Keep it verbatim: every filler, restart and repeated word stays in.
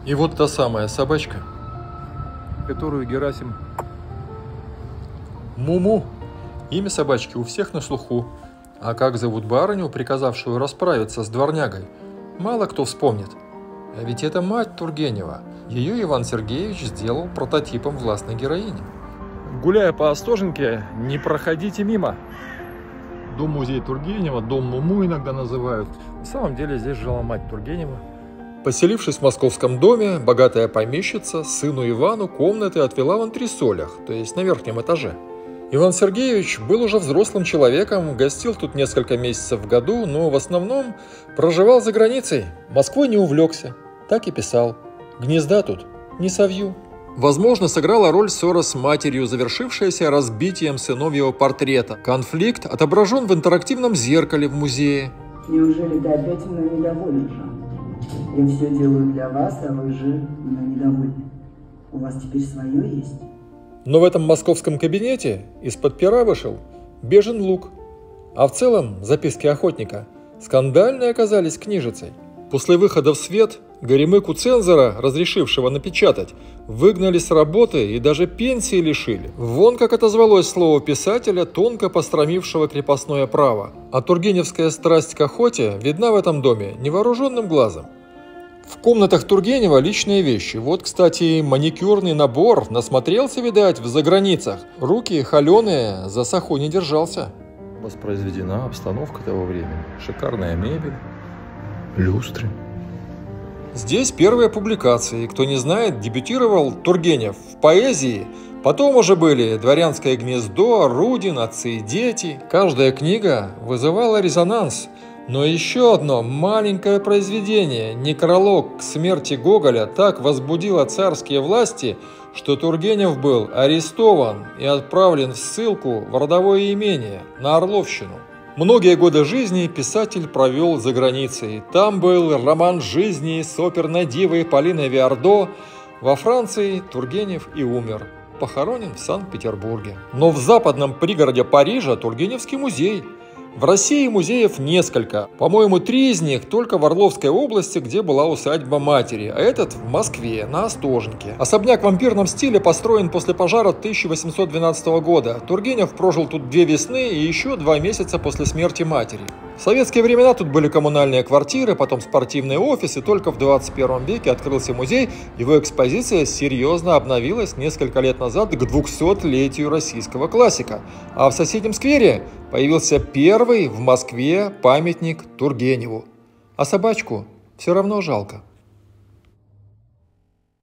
И вот та самая собачка, которую Герасим... Муму. Имя собачки у всех на слуху. А как зовут барыню, приказавшую расправиться с дворнягой, мало кто вспомнит. А ведь это мать Тургенева. Ее Иван Сергеевич сделал прототипом властной героини. Гуляя по Остоженке, не проходите мимо. Дом-музей Тургенева, дом Муму иногда называют. На самом деле здесь жила мать Тургенева. Поселившись в московском доме, богатая помещица сыну Ивану комнаты отвела в антресолях, то есть на верхнем этаже. Иван Сергеевич был уже взрослым человеком, гостил тут несколько месяцев в году, но в основном проживал за границей. Москвой не увлекся, так и писал. Гнезда тут не совью. Возможно, сыграла роль ссора с матерью, завершившаяся разбитием сыновьего портрета. Конфликт отображен в интерактивном зеркале в музее. Неужели ты опять мной недоволен, Жан? Я все делаю для вас, а вы же мной недовольны. У вас теперь свое есть? Но в этом московском кабинете из-под пера вышел бежен лук. А в целом записки охотника скандальные оказались книжицей. После выхода в свет горемыку цензора, разрешившего напечатать, выгнали с работы и даже пенсии лишили. Вон как отозвалось слово писателя, тонко постромившего крепостное право. А тургеневская страсть к охоте видна в этом доме невооруженным глазом. В комнатах Тургенева личные вещи. Вот, кстати, маникюрный набор. Насмотрелся, видать, в заграницах. Руки холеные, за саху не держался. Воспроизведена обстановка того времени. Шикарная мебель, люстры. Здесь первые публикации. Кто не знает, дебютировал Тургенев в поэзии. Потом уже были «Дворянское гнездо», «Рудин», «Отцы и дети». Каждая книга вызывала резонанс. Но еще одно маленькое произведение, некролог к смерти Гоголя, так возбудило царские власти, что Тургенев был арестован и отправлен в ссылку в родовое имение на Орловщину. Многие годы жизни писатель провел за границей. Там был роман жизни с оперной дивой Полиной Виардо. Во Франции Тургенев и умер, похоронен в Санкт-Петербурге. Но в западном пригороде Парижа Тургеневский музей. В России музеев несколько. По-моему, три из них только в Орловской области, где была усадьба матери, а этот в Москве, на Остоженке. Особняк в вампирном стиле построен после пожара тысяча восемьсот двенадцатого года. Тургенев прожил тут две весны и еще два месяца после смерти матери. В советские времена тут были коммунальные квартиры, потом спортивный офис, и только в двадцать первом веке открылся музей. Его экспозиция серьезно обновилась несколько лет назад к двухсотлетию российского классика. А в соседнем сквере появился первый в Москве памятник Тургеневу. А собачку все равно жалко.